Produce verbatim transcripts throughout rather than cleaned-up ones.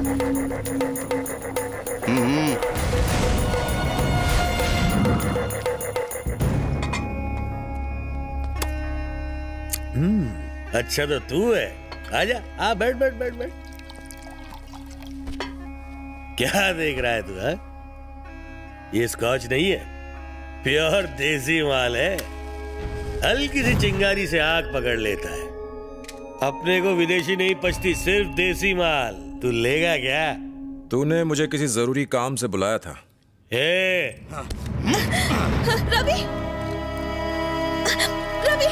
हम्म। हम्म, अच्छा तो तू है। आजा, आ बैठ बैठ बैठ बैठ। क्या देख रहा है तू? हा? ये स्कॉच नहीं है, प्योर देसी माल है। हल्की सी चिंगारी से आग पकड़ लेता है। अपने को विदेशी नहीं पचती, सिर्फ देसी माल। तू लेगा क्या? तूने मुझे किसी जरूरी काम से बुलाया था। हे रवि, रवि,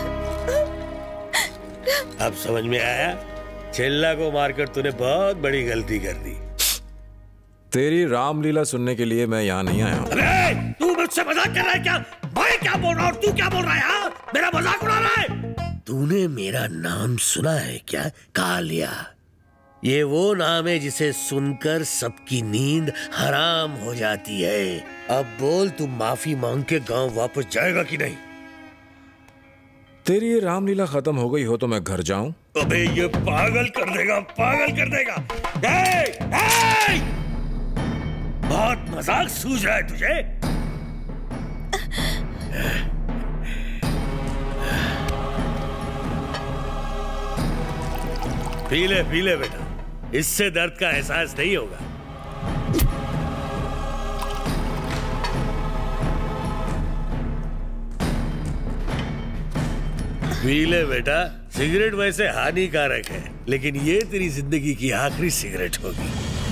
अब समझ में आया? चिल्ला को मारकर तूने बहुत बड़ी गलती कर दी। तेरी रामलीला सुनने के लिए मैं यहाँ नहीं आया हूँ। अबे, तू मुझसे मजाक कर रहा है क्या? मैं क्या बोल रहा हूँ और तू क्या बोल रहा है? हाँ? मेरा मजाक उड़ा रहा है? तूने मेरा नाम सुना है क्या? कालिया। ये वो नाम है जिसे सुनकर सबकी नींद हराम हो जाती है। अब बोल, तू माफी मांग के गांव वापस जाएगा कि नहीं? तेरी ये रामलीला खत्म हो गई हो तो मैं घर जाऊं? अबे ये पागल कर देगा, पागल कर देगा। ए, ए! बहुत मजाक सूझ रहा है तुझे? पी ले, पी ले बेटा, इससे दर्द का एहसास नहीं होगा। पी ले बेटा, सिगरेट वैसे हानिकारक है, लेकिन ये तेरी जिंदगी की आखिरी सिगरेट होगी।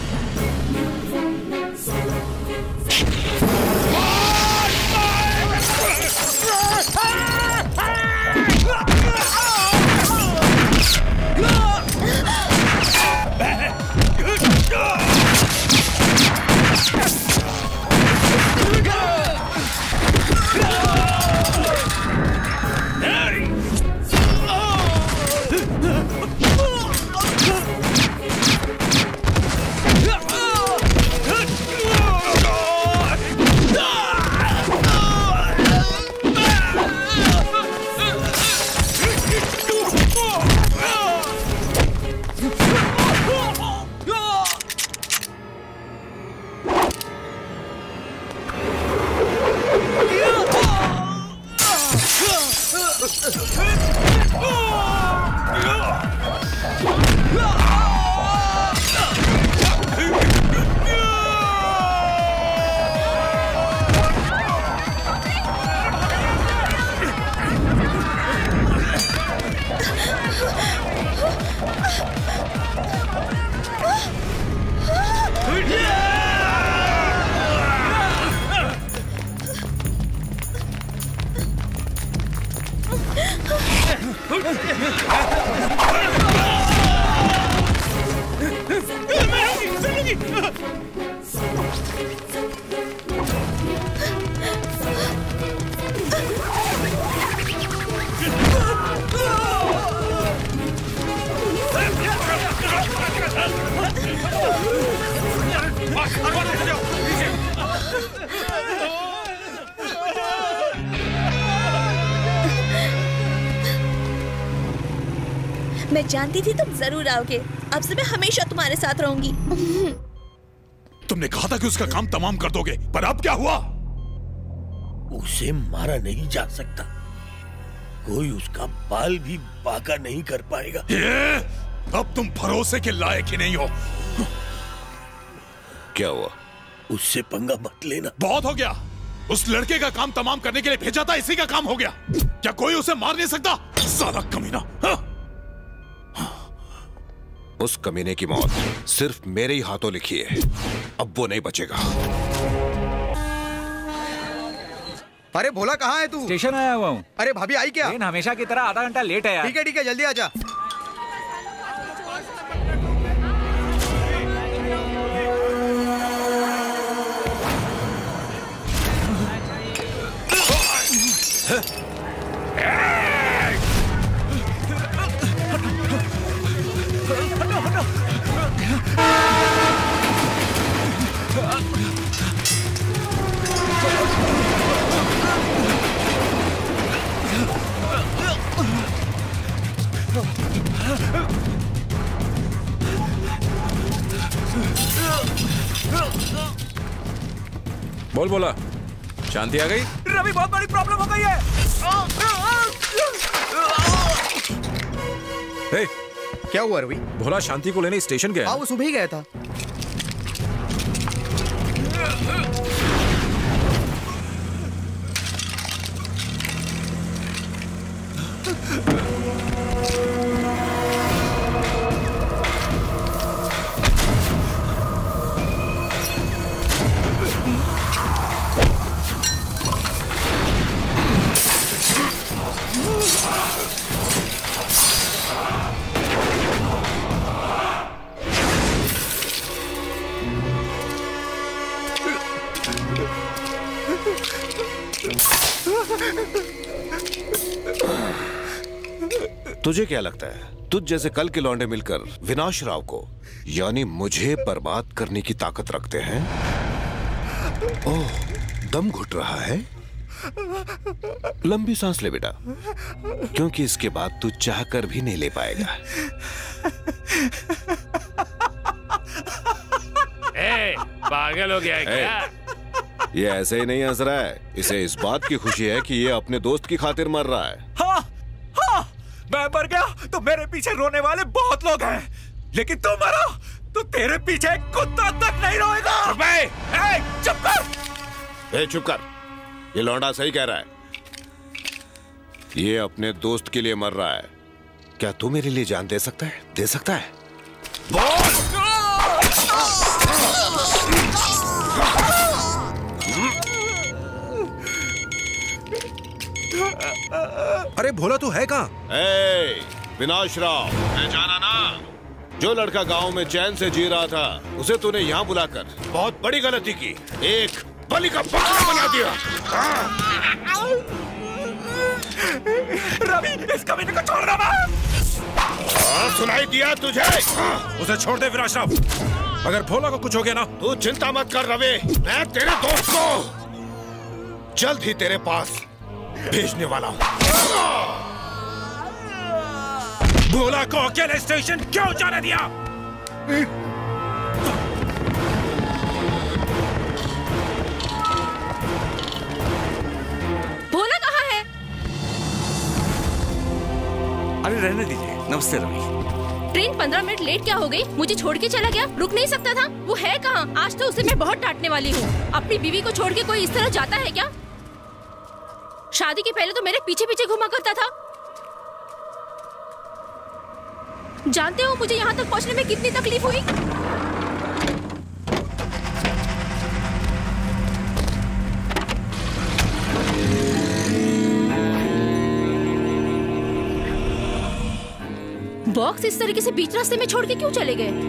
मैं जानती थी तुम जरूर आओगे। अब से मैं हमेशा तुम्हारे साथ रहूंगी। तुमने कहा था कि उसका काम तमाम कर दोगे, पर अब क्या हुआ? उसे मारा नहीं जा सकता, कोई उसका बाल भी बाका नहीं कर पाएगा। ये, अब तुम भरोसे के लायक ही नहीं हो। क्या हुआ? उससे पंगा मत लेना। बहुत हो गया। उस लड़के का काम तमाम करने के लिए भेजा था, इसी का काम हो गया। क्या कोई उसे मार नहीं सकता? साला कमीना। हाँ? उस कमीने की मौत सिर्फ मेरे ही हाथों लिखी है, अब वो नहीं बचेगा। अरे भोला, कहाँ है तू? स्टेशन आया हुआ हूँ। अरे भाभी आई क्या? ट्रेन हमेशा की तरह आधा घंटा लेट है यार। ठीक है ठीक है, जल्दी आजा। बोल बोला, शांति आ गई? रवि बहुत बड़ी प्रॉब्लम हो गई है। हे, क्या हुआ रवि? भोला शांति को लेने स्टेशन गया। हाँ, वो सुबह ही गया था। तुझे क्या लगता है तुझ जैसे कल के लौंडे मिलकर विनाश राव को यानी मुझे बर्बाद करने की ताकत रखते हैं? ओह, दम घुट रहा है। लंबी सांस ले बेटा, क्योंकि इसके बाद तू चाहकर भी नहीं ले पाएगा। ए, पागल हो गया है क्या? ये ऐसे ही नहीं हंस रहा है, इसे इस बात की खुशी है कि ये अपने दोस्त की खातिर मर रहा है। हाँ, हाँ, मैं मर गया तो मेरे पीछे रोने वाले बहुत लोग हैं, लेकिन तू मरा तो तेरे पीछे कुत्ता तक नहीं रोएगा। चुप है। ए, चुप कर। ए, चुप कर। ये लौंडा सही कह रहा है, ये अपने दोस्त के लिए मर रहा है। क्या तू मेरे लिए जान दे सकता है? दे सकता है? बोल। अरे भोला तू है कहाँ? ए, विनाश राव, मैं जाना ना? जो लड़का गांव में चैन से जी रहा था उसे तूने यहाँ बुलाकर बहुत बड़ी गलती की, एक बलि का बकरा बना दिया। रवि, इस कमीने को छोड़ रहा है। सुनाई दिया तुझे? उसे छोड़ दे विनाश राव, अगर भोला को कुछ हो गया ना। तू चिंता मत कर रवि, मैं तेरे दोस्त को जल्द ही तेरे पास भेजने वाला हूँ। भोला को अकेले स्टेशन क्यों जाने दिया? भोला कहाँ है? अरे रहने दीजिए। नमस्ते रवि। ट्रेन पंद्रह मिनट लेट क्या हो गई? मुझे छोड़ के चला गया, रुक नहीं सकता था? वो है कहाँ? आज तो उसे मैं बहुत डांटने वाली हूँ। अपनी बीवी को छोड़ के कोई इस तरह जाता है क्या? शादी के पहले तो मेरे पीछे पीछे घुमा करता था। जानते हो मुझे यहाँ तक पहुँचने में कितनी तकलीफ हुई? बॉक्स इस तरीके से बीच रास्ते में छोड़ के क्यों चले गए?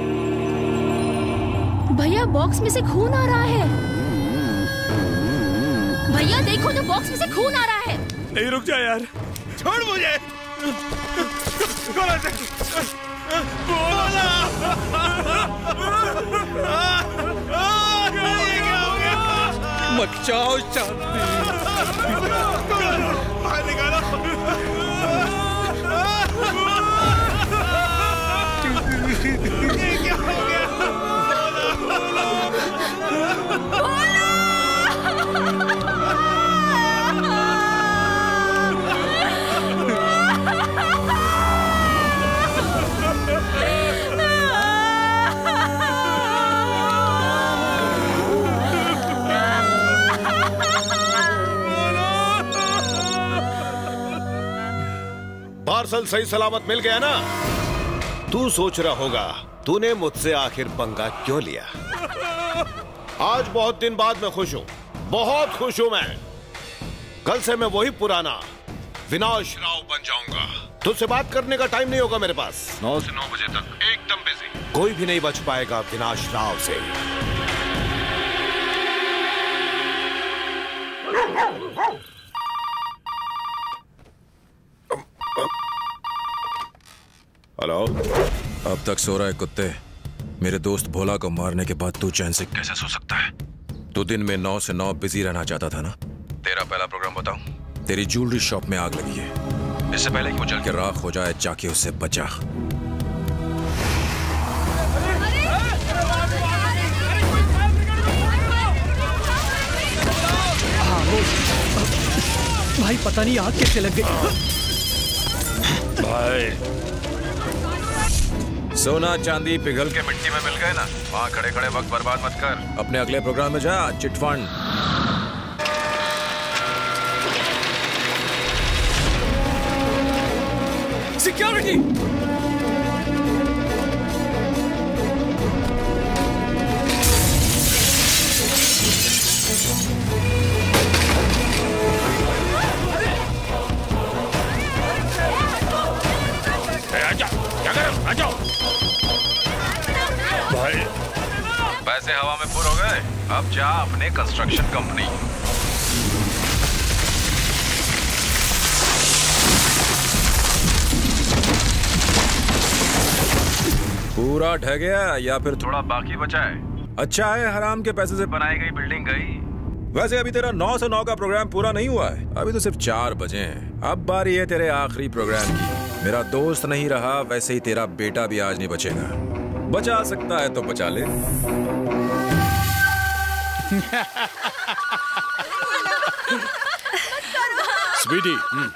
भैया, बॉक्स में से खून आ रहा है। भैया देखो तो बॉक्स में से खून आ रहा है। नहीं, रुक जा यार, छोड़ मुझे। बोला मत जाओ शांति, बाहर निकालो। ये क्या हो गया? पार्सल सही सलामत मिल गया ना? तू सोच रहा होगा तूने मुझसे आखिर पंगा क्यों लिया। आज बहुत दिन बाद मैं खुश हूं, बहुत खुश हूं मैं। कल से मैं वही पुराना विनाश राव बन जाऊंगा। तुझसे बात करने का टाइम नहीं होगा मेरे पास। नौ से नौ बजे तक एकदम बिजी। कोई भी नहीं बच पाएगा विनाश राव से। हेलो। अब तक सो रहा है कुत्ते। मेरे दोस्त भोला को मारने के बाद तू चैन से कैसे सो सकता है? तू दिन में नौ से नौ बिजी रहना चाहता था ना? तेरा पहला प्रोग्राम बताऊं? तेरी ज्वेलरी शॉप में आग लगी है। इससे पहले कि वो जल के राख हो जाए, जाके उससे बचा। भाई पता नहीं आग कैसे लग गई। भाई सोना चांदी पिघल के मिट्टी में मिल गए ना, वहाँ खड़े खड़े वक्त बर्बाद मत कर, अपने अगले प्रोग्राम में जा। Chit fund security. भाई पैसे हवा में पूरे हो गए, अब जा अपने कंस्ट्रक्शन कंपनी। पूरा ढह गया या फिर थोड़ा बाकी बचा है? अच्छा है हराम के पैसे से बनाई गई बिल्डिंग गई। वैसे अभी तेरा नौ से नौ का प्रोग्राम पूरा नहीं हुआ है, अभी तो सिर्फ चार बजे हैं। अब बारी है तेरे आखिरी प्रोग्राम की। मेरा दोस्त नहीं रहा, वैसे ही तेरा बेटा भी आज नहीं बचेगा। बचा सकता है तो बचा ले। स्वीटी,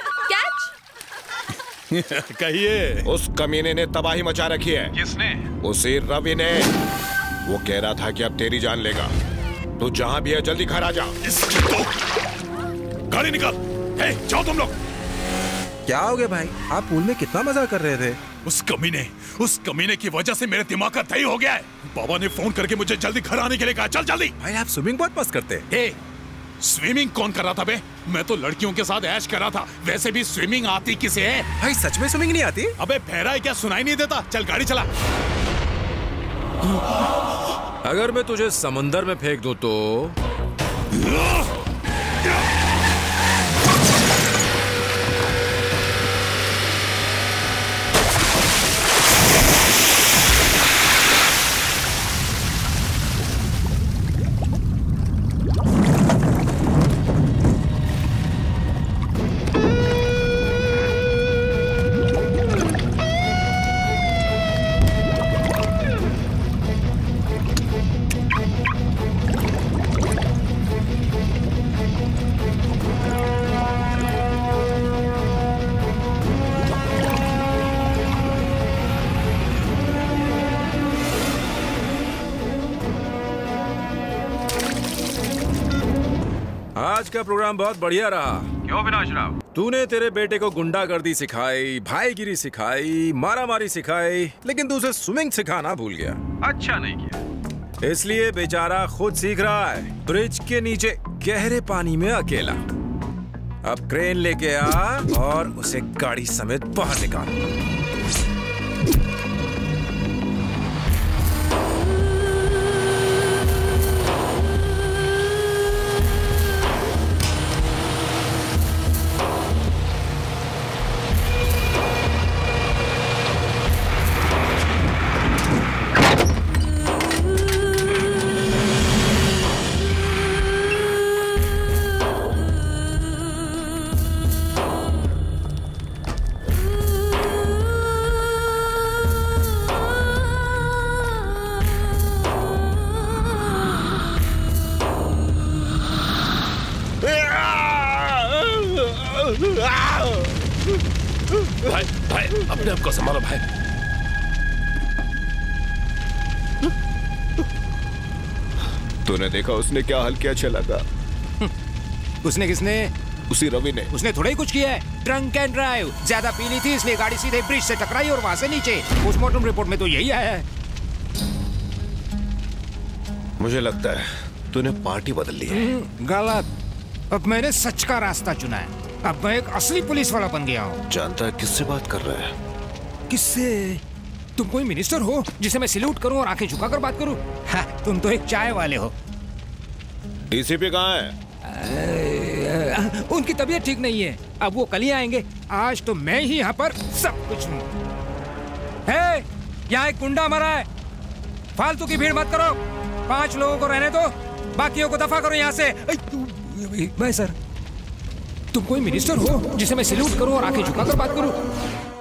कहिए। उस कमीने ने तबाही मचा रखी है। किसने? उसी रवि ने। वो कह रहा था कि अब तेरी जान लेगा। तू जहां भी है जल्दी घर आ जा। तो गाड़ी निकाल। हे, जाओ तुम लोग। क्या हो गया भाई? आप पूल में कितना मजा कर रहे थे। उस कमीने उस कमीने की वजह से मेरे दिमाग का दही हो गया है। बाबा ने फोन करके मुझे जल्दी घर आने के लिए कहा। चल जल्दी। भाई आप स्विमिंग बहुत पसंद करते हैं। हे, स्विमिंग कौन कर रहा था बे? मैं तो लड़कियों के साथ ऐश कर रहा था। वैसे भी स्विमिंग आती किसे है? भाई सच में स्विमिंग नहीं आती? अबे बहरा है क्या? सुनाई नहीं देता? चल गाड़ी चला। अगर मैं तुझे समंदर में फेंक दूं तो? आज का प्रोग्राम बहुत बढ़िया रहा। क्यों विनाश राव? तूने तेरे बेटे को गुंडागर्दी सिखाई, भाईगिरी सिखाई, मारामारी सिखाई, लेकिन तू उसे स्विमिंग सिखाना भूल गया। अच्छा नहीं किया, इसलिए बेचारा खुद सीख रहा है ब्रिज के नीचे गहरे पानी में अकेला। अब क्रेन लेके आ और उसे गाड़ी समेत बाहर निकाल। भाई भाई अपने आप को संभालो भाई। तूने देखा उसने क्या हाल किया? चला का उसने किसने? उसी रवि ने। उसने थोड़ा ही कुछ किया है। ड्रंक एंड ड्राइव, ज्यादा पी ली थी इसलिए गाड़ी सीधे ब्रिज से टकराई और वहां से नीचे। पोस्टमार्टम रिपोर्ट में तो यही आया है। मुझे लगता है तूने पार्टी बदल ली है। गलत। अब मैंने सच का रास्ता चुना है। अब मैं एक असली पुलिस वाला बन गया हूँ। जानता है किससे बात कर रहा है? किससे? तुम कोई मिनिस्टर हो जिसे मैं सैल्यूट करूं और आंखें झुकाकर बात करूं? हाँ, तुम तो एक चाय वाले हो। डीसीपी कहाँ है? उनकी तबीयत ठीक नहीं है, अब वो कल ही आएंगे। आज तो मैं ही यहाँ पर सब कुछ हूँ। है, यहाँ एक गुंडा मरा है, फालतू की भीड़ मत करो। पांच लोगों को रहने दो, बाकियों को दफा करो यहाँ से। भाई सर, तुम कोई मिनिस्टर हो जिसे मैं सैल्यूट करूं और आंखें झुकाकर बात करूं?